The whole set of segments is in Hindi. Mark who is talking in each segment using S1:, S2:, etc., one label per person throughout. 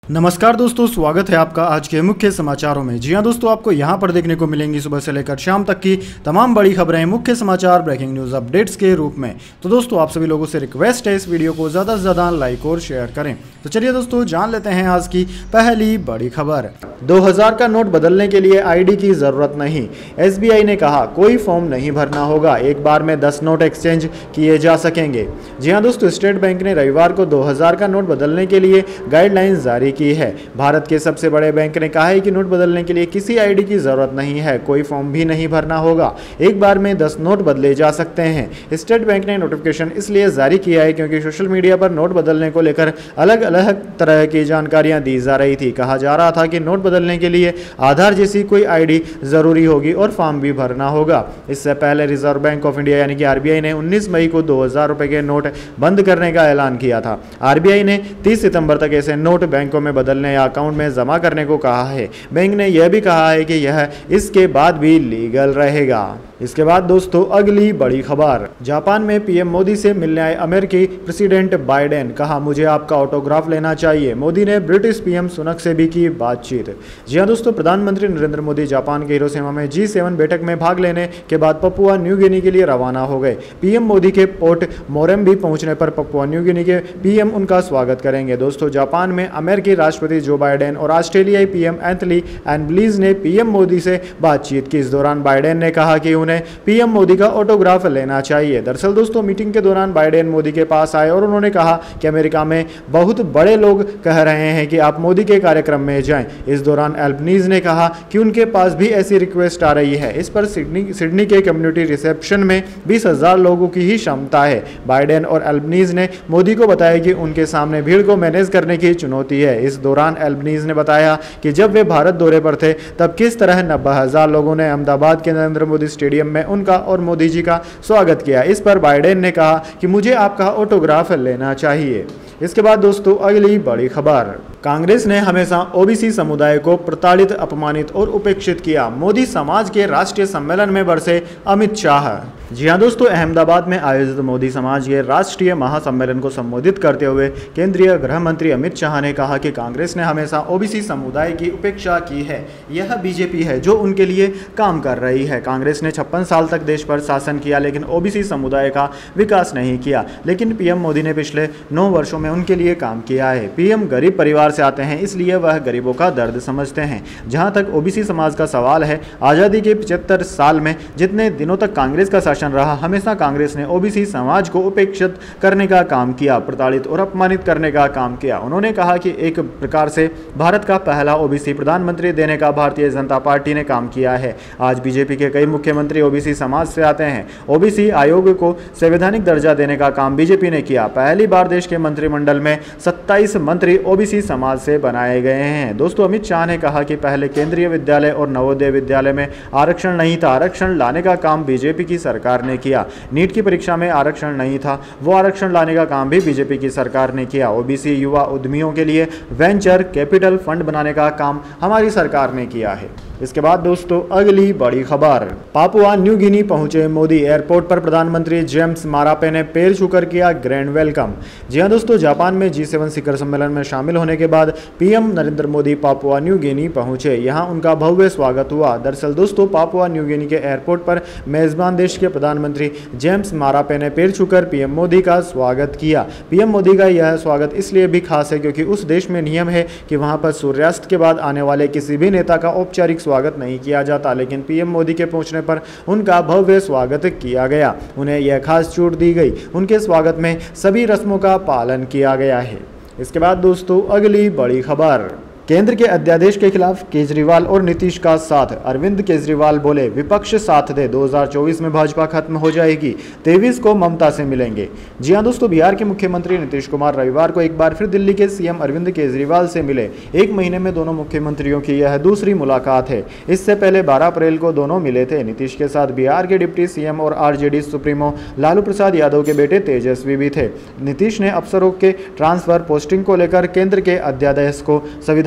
S1: नमस्कार दोस्तों, स्वागत है आपका आज के मुख्य समाचारों में। जी हां दोस्तों, आपको यहां पर देखने को मिलेंगी सुबह से लेकर शाम तक की तमाम बड़ी खबरें, मुख्य समाचार, ब्रेकिंग न्यूज़ अपडेट्स के रूप में। तो दोस्तों, आप सभी लोगों से रिक्वेस्ट है इस वीडियो को ज़्यादा से ज़्यादा लाइक और शेयर करें। तो चलिए दोस्तों, जान लेते हैं आज की पहली बड़ी खबर। 2000 का नोट बदलने के लिए ID की ज़रूरत नहीं। SBI ने कहा कोई फॉर्म नहीं भरना होगा, एक बार में 10 नोट एक्सचेंज किए जा सकेंगे। जी हाँ दोस्तों, स्टेट बैंक ने रविवार को 2000 का नोट बदलने के लिए गाइडलाइंस जारी की है। भारत के सबसे बड़े बैंक ने कहा है कि नोट बदलने के लिए किसी ID की जरूरत नहीं है, कोई फॉर्म भी नहीं भरना होगा, एक बार में 10 नोट बदले जा सकते हैं। स्टेट बैंक ने नोटिफिकेशन इसलिए जारी किया है क्योंकि सोशल मीडिया पर नोट बदलने को लेकर अलग अलग तरह की जानकारियां दी जा रही थी। कहा जा रहा था कि नोट बदलने के लिए आधार जैसी कोई ID जरूरी होगी और फॉर्म भी भरना होगा। इससे पहले रिजर्व बैंक ऑफ इंडिया यानी कि RBI ने 19 मई को 2000 रुपए के नोट बंद करने का ऐलान किया था। RBI ने 30 सितंबर तक ऐसे नोट बैंकों में बदलने या अकाउंट में जमा करने को कहा है। बैंक ने यह भी कहा है कि यह इसके बाद भी लीगल रहेगा। इसके बाद दोस्तों, अगली बड़ी खबर। जापान में PM मोदी से मिलने आए अमेरिकी प्रेसिडेंट बाइडेन, कहा मुझे आपका ऑटोग्राफ लेना चाहिए। मोदी ने ब्रिटिश PM सुनक से भी की बातचीत। जी हां दोस्तों, प्रधानमंत्री नरेंद्र मोदी जापान के हिरोशिमा में G7 बैठक में भाग लेने के बाद पपुआ न्यू गिनी के लिए रवाना हो गए। PM मोदी के पोर्ट मोरेम्बी पहुंचने पर पपुआ न्यू गिनी के PM उनका स्वागत करेंगे। दोस्तों, जापान में अमेरिकी राष्ट्रपति जो बाइडेन और ऑस्ट्रेलियाई PM एंथनी एल्बनीज़ ने PM मोदी से बातचीत की। इस दौरान बाइडेन ने कहा कि उन्हें PM मोदी का ऑटोग्राफ लेना चाहिए। दरअसल दोस्तों, मीटिंग के दौरान बाइडेन मोदी के पास आए और उन्होंने कहा कि अमेरिका में बहुत बड़े लोग कह रहे हैं कि आप मोदी के कार्यक्रम में जाएं। इस दौरान एल्बनीज़ ने कहा कि उनके पास भी ऐसी रिक्वेस्ट आ रही है। इस पर सिडनी के कम्युनिटी रिसेप्शन में 20,000 लोगों की ही क्षमता है। बाइडेन और एल्बनीज़ ने मोदी को बताया कि उनके सामने भीड़ को मैनेज करने की चुनौती है। इस दौरान एल्बनीज़ ने बताया कि जब वे भारत दौरे पर थे तब किस तरह 90,000 लोगों ने अहमदाबाद के नरेंद्र मोदी स्टेडियम में उनका और मोदी जी का स्वागत किया। इस पर बाइडेन ने कहा कि मुझे आपका ऑटोग्राफ लेना चाहिए। इसके बाद दोस्तों, अगली बड़ी खबर। कांग्रेस ने हमेशा OBC समुदाय को प्रताड़ित, अपमानित और उपेक्षित किया। मोदी समाज के राष्ट्रीय सम्मेलन में बरसे अमित शाह। जी हां दोस्तों, अहमदाबाद में आयोजित मोदी समाज के राष्ट्रीय महासम्मेलन को संबोधित करते हुए केंद्रीय गृह मंत्री अमित शाह ने कहा कि कांग्रेस ने हमेशा OBC समुदाय की उपेक्षा की है। यह BJP है जो उनके लिए काम कर रही है। कांग्रेस ने 56 साल तक देश पर शासन किया लेकिन OBC समुदाय का विकास नहीं किया। लेकिन PM मोदी ने पिछले 9 वर्षों में उनके लिए काम किया है। PM गरीब परिवार से आते हैं, इसलिए वह गरीबों का दर्द समझते हैं। जहां तक OBC समाज का सवाल है, आज़ादी के 75 साल में जितने दिनों तक कांग्रेस का शासन रहा, हमेशा कांग्रेस ने OBC समाज को उपेक्षित करने का काम किया, प्रताड़ित और अपमानित करने का काम किया। उन्होंने कहा कि एक प्रकार से भारत का पहला OBC प्रधानमंत्री देने का भारतीय जनता पार्टी ने काम किया है। आज BJP के कई मुख्यमंत्री OBC समाज से आते हैं। OBC आयोग को संवैधानिक दर्जा देने का काम BJP ने किया। पहली बार देश के मंत्रिमंडल में 27 मंत्री OBC समाज से बनाए गए हैं। दोस्तों, अमित शाह ने कहा कि पहले केंद्रीय विद्यालय और नवोदय विद्यालय में आरक्षण नहीं था, आरक्षण लाने का काम BJP की सरकार ने किया। नीट की परीक्षा में आरक्षण नहीं था, वो आरक्षण लाने का काम भी BJP की सरकार ने किया। OBC युवा उद्यमियों के लिए वेंचर कैपिटल फंड बनाने का काम हमारी सरकार ने किया है। इसके बाद दोस्तों, अगली बड़ी खबर। पापुआ न्यू गिनी पहुंचे मोदी, एयरपोर्ट पर प्रधानमंत्री जेम्स मारापे ने पैर छूकर किया ग्रैंड वेलकम। जी हां दोस्तों, जापान में G7 शिखर सम्मेलन में शामिल होने के बाद PM Narendra Modi Papua New Guinea पहुंचे। यहां उनका भव्य स्वागत हुआ। दरअसल दोस्तों, पापुआ न्यू गिनी के एयरपोर्ट पर मेजबान देश के प्रधानमंत्री जेम्स मारापे ने पैर छूकर PM मोदी का स्वागत किया। PM मोदी का यह स्वागत इसलिए भी खास है क्योंकि उस देश में नियम है कि वहां पर सूर्यास्त के बाद आने वाले किसी भी नेता का औपचारिक स्वागत नहीं किया जाता, लेकिन PM मोदी के पहुंचने पर उनका भव्य स्वागत किया गया। उन्हें यह खास छूट दी गई। उनके स्वागत में सभी रस्मों का पालन किया गया है। इसके बाद दोस्तों, अगली बड़ी खबर। केंद्र के अध्यादेश के खिलाफ केजरीवाल और नीतीश का साथ। अरविंद केजरीवाल बोले विपक्ष साथ दे, 2024 में भाजपा खत्म हो जाएगी, 23 को ममता से मिलेंगे। जी हां दोस्तों, बिहार के मुख्यमंत्री नीतीश कुमार रविवार को एक बार फिर दिल्ली के CM अरविंद केजरीवाल से मिले। एक महीने में दोनों मुख्यमंत्रियों की यह दूसरी मुलाकात है। इससे पहले 12 अप्रैल को दोनों मिले थे। नीतीश के साथ बिहार के डिप्टी CM और RJD सुप्रीमो लालू प्रसाद यादव के बेटे तेजस्वी भी थे। नीतीश ने अफसरों के ट्रांसफर पोस्टिंग को लेकर केंद्र के अध्यादेश को संविधान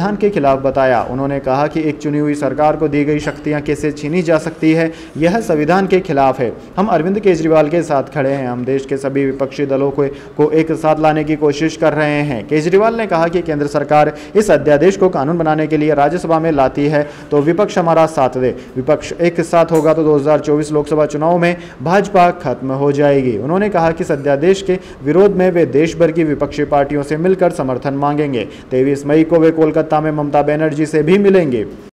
S1: संविधान के खिलाफ बताया। उन्होंने कहा कि एक चुनी हुई सरकार को दी गई शक्तियां कैसे छीनी जा सकती है, यह संविधान के खिलाफ है। हम अरविंद केजरीवाल के साथ खड़े हैं। हम देश के सभी विपक्षी दलों को एक साथ लाने की कोशिश कर रहे हैं। केजरीवाल ने कहा कि केंद्र सरकार इस अध्यादेश को कानून बनाने के लिए राज्यसभा में लाती है तो विपक्ष हमारा साथ दे। विपक्ष एक साथ होगा तो 2024 लोकसभा चुनाव में भाजपा खत्म हो जाएगी। उन्होंने कहा कि इस अध्यादेश के विरोध में वे देश भर की विपक्षी पार्टियों से मिलकर समर्थन मांगेंगे। 23 मई को वे कोलकाता में ममता बनर्जी से भी मिलेंगे।